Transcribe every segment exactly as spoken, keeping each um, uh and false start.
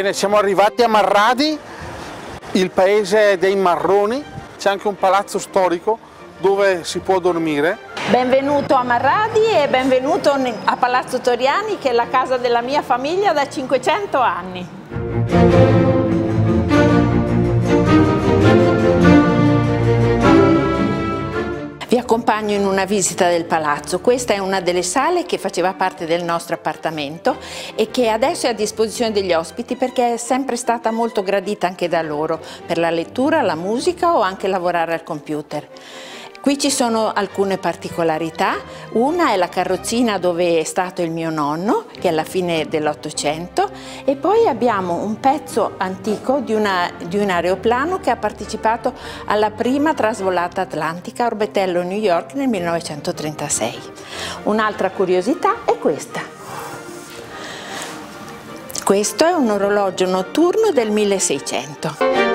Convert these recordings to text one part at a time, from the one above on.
Bene, siamo arrivati a Marradi, il paese dei marroni. C'è anche un palazzo storico dove si può dormire. Benvenuto a Marradi e benvenuto a Palazzo Toriani, che è la casa della mia famiglia da cinquecento anni. Vi accompagno in una visita del palazzo. Questa è una delle sale che faceva parte del nostro appartamento e che adesso è a disposizione degli ospiti perché è sempre stata molto gradita anche da loro per la lettura, la musica o anche lavorare al computer. Qui ci sono alcune particolarità. Una è la carrozzina dove è stato il mio nonno, che è alla fine dell'Ottocento, e poi abbiamo un pezzo antico di, una, di un aeroplano che ha partecipato alla prima trasvolata atlantica a Orbetello, New York, nel millenovecentotrentasei. Un'altra curiosità è questa. Questo è un orologio notturno del milleseicento.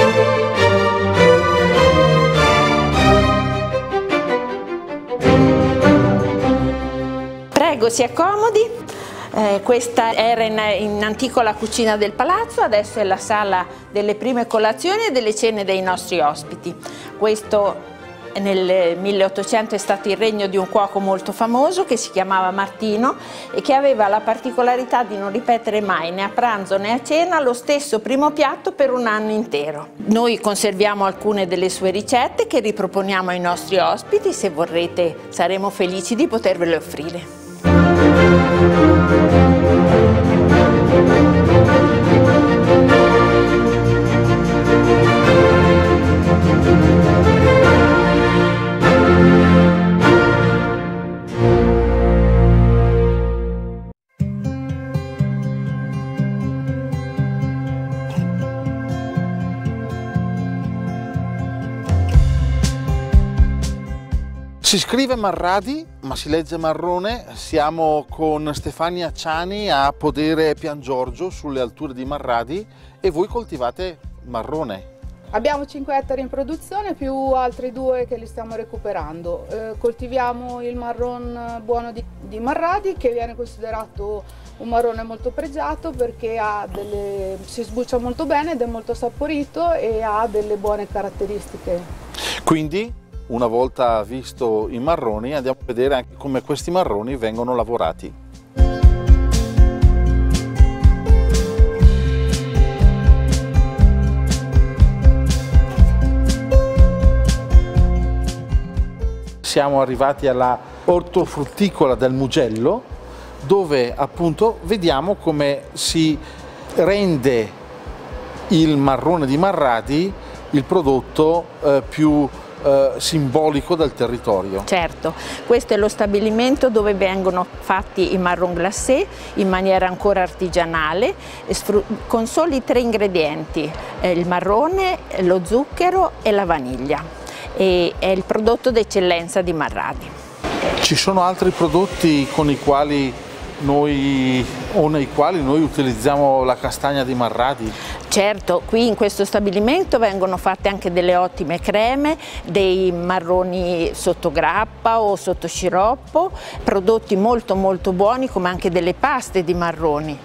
Prego, si accomodi. Eh, questa era in, in antico la cucina del palazzo, adesso è la sala delle prime colazioni e delle cene dei nostri ospiti. Questo nel milleottocento è stato il regno di un cuoco molto famoso che si chiamava Martino e che aveva la particolarità di non ripetere mai né a pranzo né a cena lo stesso primo piatto per un anno intero. Noi conserviamo alcune delle sue ricette che riproponiamo ai nostri ospiti, se vorrete saremo felici di potervele offrire. Si scrive Marradi, ma si legge Marrone. Siamo con Stefania Ciani a Podere Pian Giorgio, sulle alture di Marradi, e voi coltivate marrone. Abbiamo cinque ettari in produzione più altri due che li stiamo recuperando. Eh, coltiviamo il marron buono di, di Marradi, che viene considerato un marrone molto pregiato perché ha delle, si sbuccia molto bene ed è molto saporito e ha delle buone caratteristiche. Quindi, una volta visto i marroni, andiamo a vedere anche come questi marroni vengono lavorati. Siamo arrivati alla ortofrutticola del Mugello, dove appunto vediamo come si rende il marrone di Marradi il prodotto eh, più Eh, simbolico del territorio. Certo, questo è lo stabilimento dove vengono fatti i marron glacé in maniera ancora artigianale, con soli tre ingredienti: eh, il marrone, lo zucchero e la vaniglia. E è il prodotto d'eccellenza di Marradi. Ci sono altri prodotti con i quali noi o nei quali noi utilizziamo la castagna di Marradi? Certo, qui in questo stabilimento vengono fatte anche delle ottime creme, dei marroni sotto grappa o sotto sciroppo, prodotti molto molto buoni, come anche delle paste di marroni.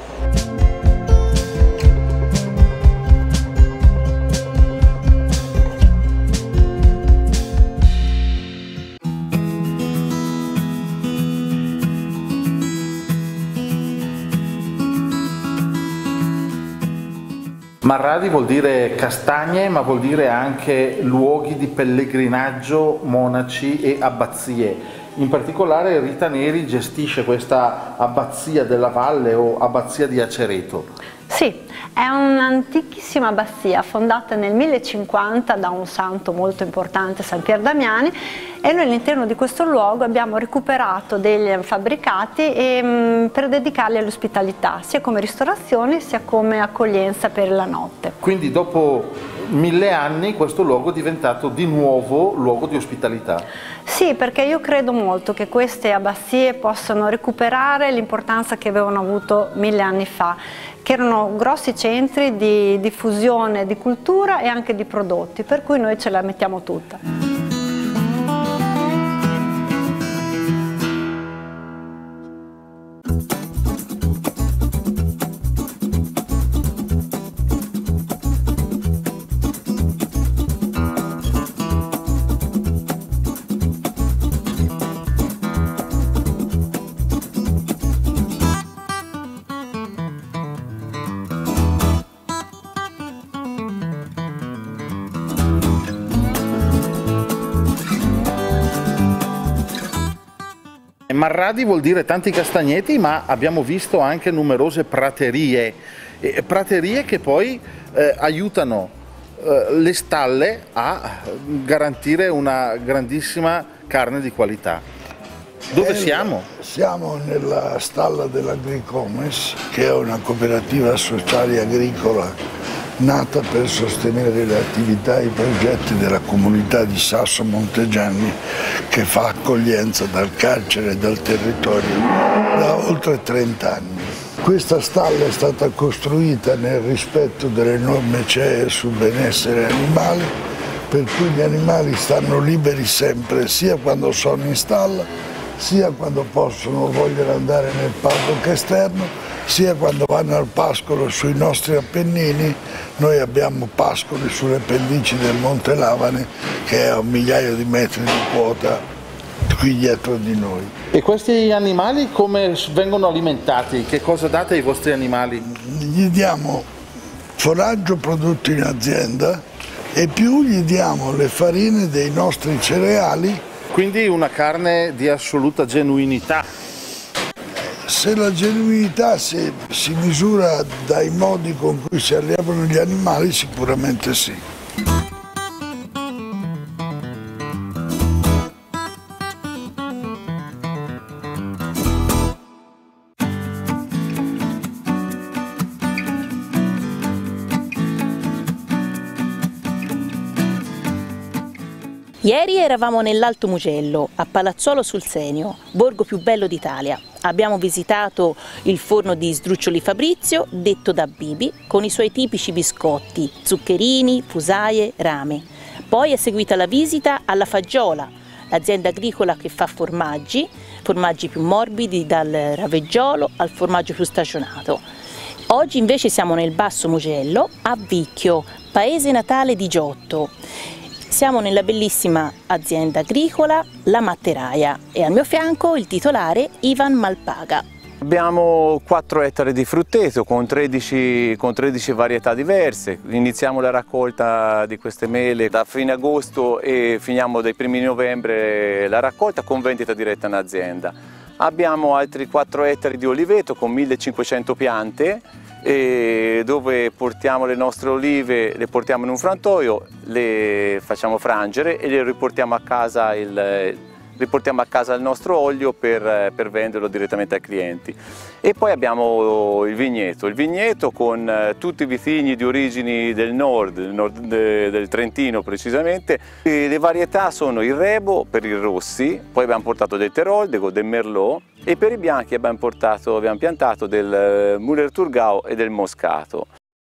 Marradi vuol dire castagne, ma vuol dire anche luoghi di pellegrinaggio, monaci e abbazie. In particolare Rita Neri gestisce questa abbazia della Valle o abbazia di Acereto. Sì, è un'antichissima abbazia fondata nel millecinquanta da un santo molto importante, San Pier Damiani, e noi all'interno di questo luogo abbiamo recuperato degli fabbricati e, mh, per dedicarli all'ospitalità, sia come ristorazione sia come accoglienza per la notte. Quindi dopo mille anni questo luogo è diventato di nuovo luogo di ospitalità? Sì, perché io credo molto che queste abbazie possano recuperare l'importanza che avevano avuto mille anni fa, che erano grossi centri di diffusione di cultura e anche di prodotti, per cui noi ce la mettiamo tutta. Marradi vuol dire tanti castagneti, ma abbiamo visto anche numerose praterie, e praterie che poi eh, aiutano eh, le stalle a garantire una grandissima carne di qualità. Dove siamo? Siamo nella stalla dell'Agricomes, che è una cooperativa sociale agricola nata per sostenere le attività e i progetti della comunità di Sasso Montegianni, che fa accoglienza dal carcere e dal territorio da oltre trenta anni. Questa stalla è stata costruita nel rispetto delle norme C E E sul benessere animale, per cui gli animali stanno liberi sempre, sia quando sono in stalla, sia quando possono vogliono andare nel paddock esterno, sia quando vanno al pascolo sui nostri Appennini. Noi abbiamo pascoli sulle pendici del Monte Lavane, che è a un migliaio di metri di quota qui dietro di noi. E questi animali come vengono alimentati? Che cosa date ai vostri animali? Gli diamo foraggio prodotto in azienda e più gli diamo le farine dei nostri cereali. Quindi una carne di assoluta genuinità. Se la genuinità si, si misura dai modi con cui si allevano gli animali, sicuramente sì. Ieri eravamo nell'Alto Mugello, a Palazzolo sul Senio, borgo più bello d'Italia. Abbiamo visitato il forno di Sdruccioli Fabrizio, detto da Bibi, con i suoi tipici biscotti, zuccherini, fusaie, rame. Poi è seguita la visita alla Faggiola, l'azienda agricola che fa formaggi, formaggi più morbidi, dal raveggiolo al formaggio più stagionato. Oggi invece siamo nel Basso Mugello, a Vicchio, paese natale di Giotto. Siamo nella bellissima azienda agricola La Matteraia e al mio fianco il titolare Ivan Malpaga. Abbiamo quattro ettari di frutteto con tredici, con tredici varietà diverse. Iniziamo la raccolta di queste mele da fine agosto e finiamo dai primi di novembre la raccolta con vendita diretta in azienda. Abbiamo altri quattro ettari di oliveto con millecinquecento piante, e dove portiamo le nostre olive, le portiamo in un frantoio, le facciamo frangere e le riportiamo a casa il, riportiamo a casa il nostro olio per, per venderlo direttamente ai clienti. E poi abbiamo il vigneto, il vigneto con tutti i vitigni di origini del nord, del, nord, del Trentino precisamente. E le varietà sono il Rebo per i rossi, poi abbiamo portato del Teroldego, del Merlot, e per i bianchi abbiamo, portato, abbiamo piantato del Müller-Thurgau e del Moscato.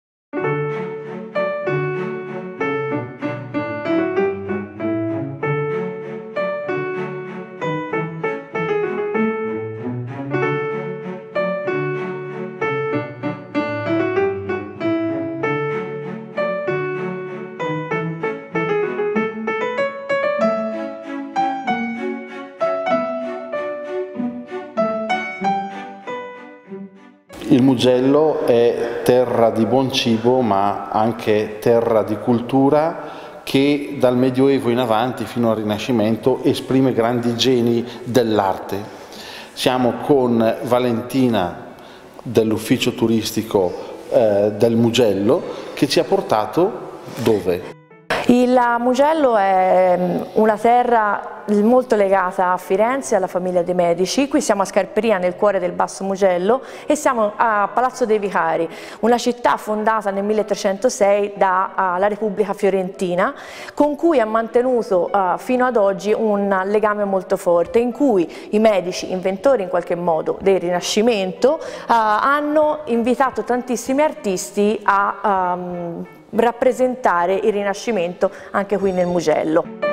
Il Mugello è terra di buon cibo, ma anche terra di cultura che dal Medioevo in avanti fino al Rinascimento esprime grandi geni dell'arte. Siamo con Valentina dell'ufficio turistico eh, del Mugello che ci ha portato dove? Il Mugello è una terra molto legata a Firenze, alla famiglia dei Medici. Qui siamo a Scarperia, nel cuore del Basso Mugello, e siamo a Palazzo dei Vicari, una città fondata nel milletrecentosei dalla Repubblica Fiorentina, con cui ha mantenuto uh, fino ad oggi un legame molto forte, in cui i Medici, inventori in qualche modo del Rinascimento, uh, hanno invitato tantissimi artisti a um, rappresentare il Rinascimento anche qui nel Mugello.